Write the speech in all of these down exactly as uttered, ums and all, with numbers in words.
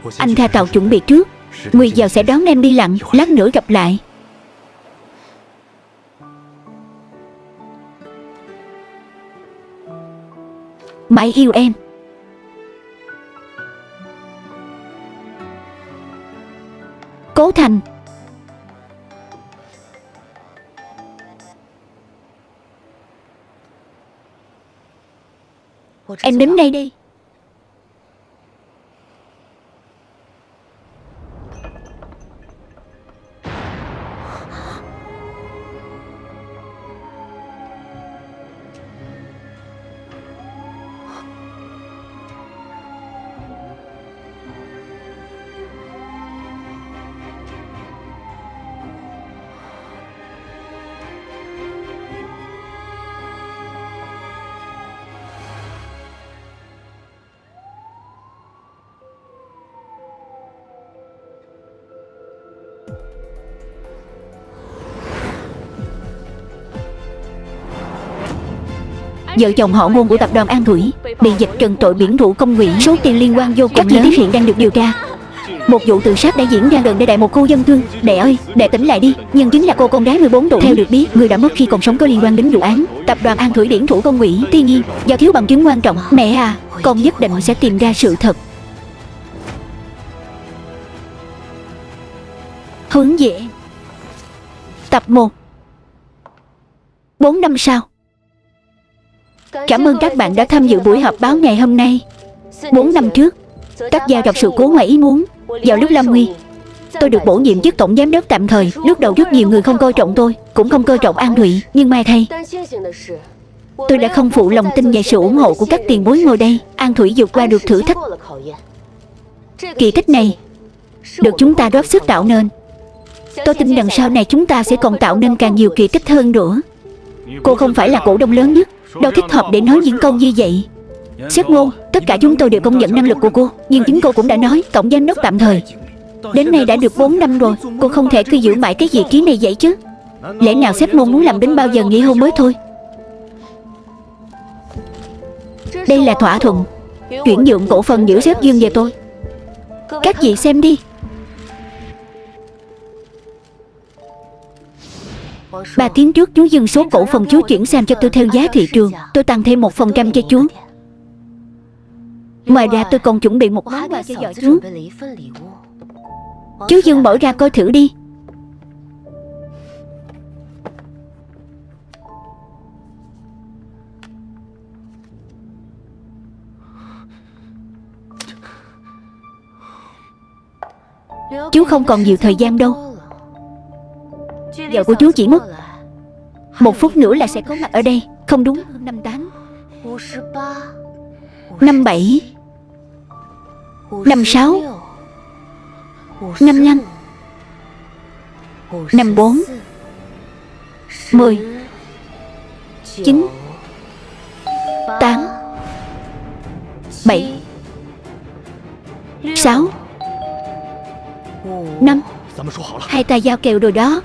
Anh ra tàu chuẩn bị trước, mười giờ sẽ đón em đi lặn. Lát nữa gặp lại. Mãi yêu em. Cố Thành. Em đến đây đi. Vợ chồng họ Ngôn của tập đoàn An Thủy bị dịch trần tội biển thủ công quỹ, số tiền liên quan vô cùng lớn. Các chi tiết hiện đang được điều tra. Một vụ tự sát đã diễn ra gần đây tại một khu dân cư. Đệ ơi, đệ tỉnh lại đi. Nhân chứng là cô con gái mười bốn tuổi. Theo được biết, người đã mất khi còn sống có liên quan đến vụ án. Tập đoàn An Thủy điển thủ công quỹ. Tuy nhiên, do thiếu bằng chứng quan trọng, mẹ à, con nhất định sẽ tìm ra sự thật. Hướng về em. Tập một. Bốn năm sau. Cảm ơn các bạn đã tham dự buổi họp báo ngày hôm nay. Bốn năm trước, các gia gặp sự cố ngoài ý muốn. Vào lúc lâm nguy, tôi được bổ nhiệm chức tổng giám đốc tạm thời. Lúc đầu rất nhiều người không coi trọng tôi, cũng không coi trọng An Thủy. Nhưng may thay, tôi đã không phụ lòng tin về sự ủng hộ của các tiền bối ngồi đây. An Thủy vượt qua được thử thách. Kỳ tích này được chúng ta góp sức tạo nên. Tôi tin rằng sau này chúng ta sẽ còn tạo nên càng nhiều kỳ tích hơn nữa. Cô không phải là cổ đông lớn nhất, đâu thích hợp để nói những câu như vậy. Sếp Ngôn, tất cả chúng tôi đều công nhận năng lực của cô. Nhưng chính cô cũng đã nói tổng giám đốc tạm thời. Đến nay đã được bốn năm rồi, cô không thể cứ giữ mãi cái vị trí này vậy chứ. Lẽ nào sếp Ngôn muốn làm đến bao giờ nghỉ hôn mới thôi? Đây là thỏa thuận chuyển nhượng cổ phần giữa sếp Dương và tôi. Các vị xem đi. Ba tiếng trước chú dừng số cổ phần chú chuyển sang cho tôi theo giá thị trường. Tôi tăng thêm một phần trăm cho chú. Ngoài ra tôi còn chuẩn bị một món quà cho vợ chú. Chú Dương mở ra coi thử đi. Chú không còn nhiều thời gian đâu. Vợ của chú chỉ mất một phút nữa là sẽ có mặt ở đây. Không đúng, năm tám, năm bảy, năm sáu, năm năm, năm bốn, mười, chín, tám, bảy, sáu, năm. Hai ta giao kèo rồi đó.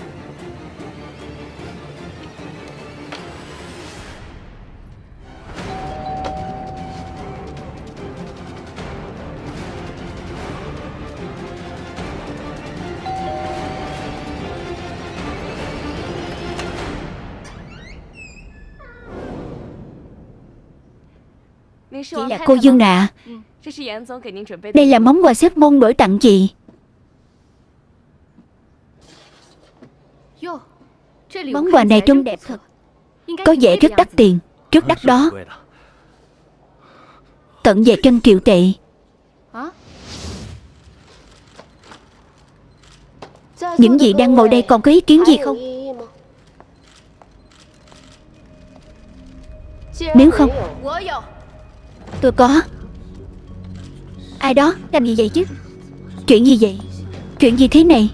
Chị là cô Dương ạ. Đây là món quà sếp Môn đổi tặng chị. Món quà này trông đẹp thật. Có vẻ rất đắt tiền. Rất đắt đó. Tận về trăm triệu tệ. Những vị đang ngồi đây còn có ý kiến gì không? Nếu không, tôi có. Ai đó làm gì vậy chứ? Chuyện gì vậy? Chuyện gì thế này?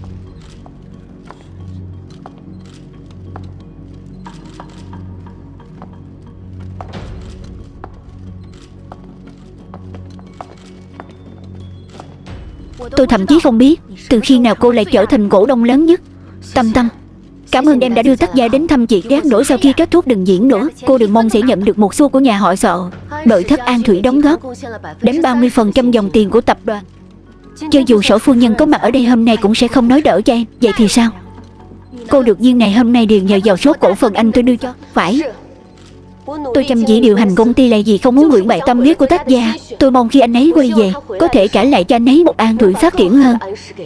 Tôi thậm chí không biết từ khi nào cô lại trở thành cổ đông lớn nhất. Tâm Tâm, cảm ơn em đã đưa tất gia đến thăm chị. Gác nổi sau khi kết thúc đừng diễn nữa. Cô đừng mong sẽ nhận được một xu của nhà họ Sợ. Nội thất An Thủy đóng góp đến ba mươi phần trăm dòng tiền của tập đoàn. Cho dù Sở phu nhân có mặt ở đây hôm nay cũng sẽ không nói đỡ cho em. Vậy thì sao? Cô được viên này hôm nay đều nhờ vào số cổ phần anh tôi đưa cho. Phải. Tôi chăm chỉ điều hành công ty là gì không muốn ngưỡng bại tâm huyết của tác gia. Tôi mong khi anh ấy quay về có thể trả lại cho anh ấy một An Thủy phát triển hơn.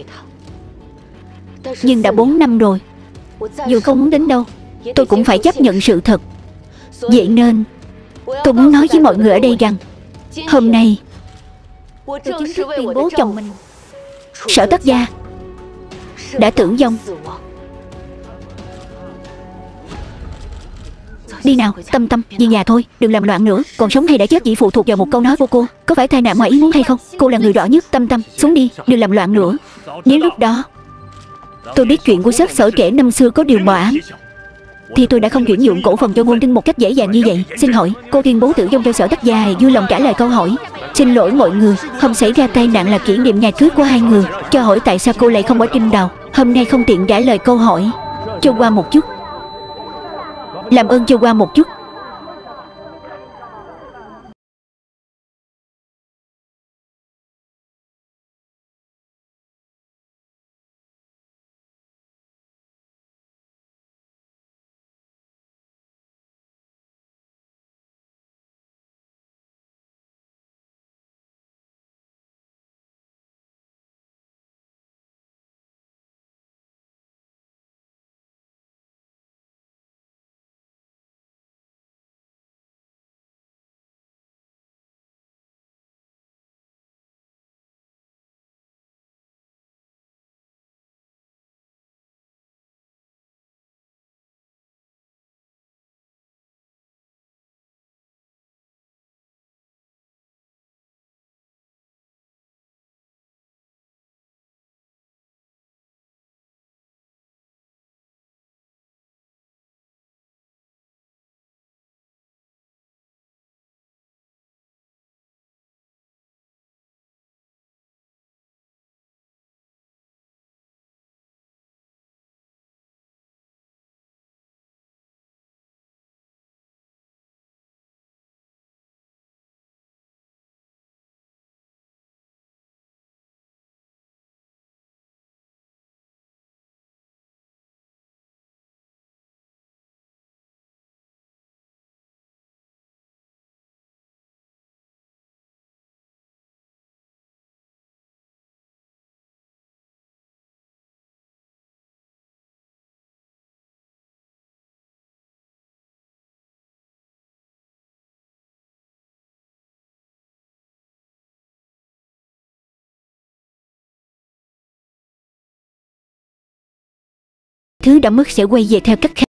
Nhưng đã bốn năm rồi, dù không muốn đến đâu tôi cũng phải chấp nhận sự thật. Vậy nên tôi muốn nói với mọi người ở đây rằng hôm nay tôi chính thức tuyên bố chồng mình, Sở Tác Gia, đã tử vong. Đi nào, Tâm Tâm, về nhà thôi, đừng làm loạn nữa. Còn sống hay đã chết chỉ phụ thuộc vào một câu nói của cô. Có phải tai nạn ngoài ý muốn hay không? Cô là người rõ nhất. Tâm Tâm, xuống đi, đừng làm loạn nữa. Nếu lúc đó tôi biết chuyện của Sắc Sở Trễ năm xưa có điều mờ ám thì tôi đã không chuyển nhượng cổ phần cho Ngôn Trinh một cách dễ dàng như vậy. Xin hỏi, cô tuyên bố tử vong cho Sở Tác Gia hay vui lòng trả lời câu hỏi? Xin lỗi mọi người, hôm xảy ra tai nạn là kỷ niệm ngày cưới của hai người. Cho hỏi tại sao cô lại không ở trên đầu. Hôm nay không tiện trả lời câu hỏi. Cho qua một chút. Làm ơn cho qua một chút. Thứ đã mất sẽ quay về theo cách khác.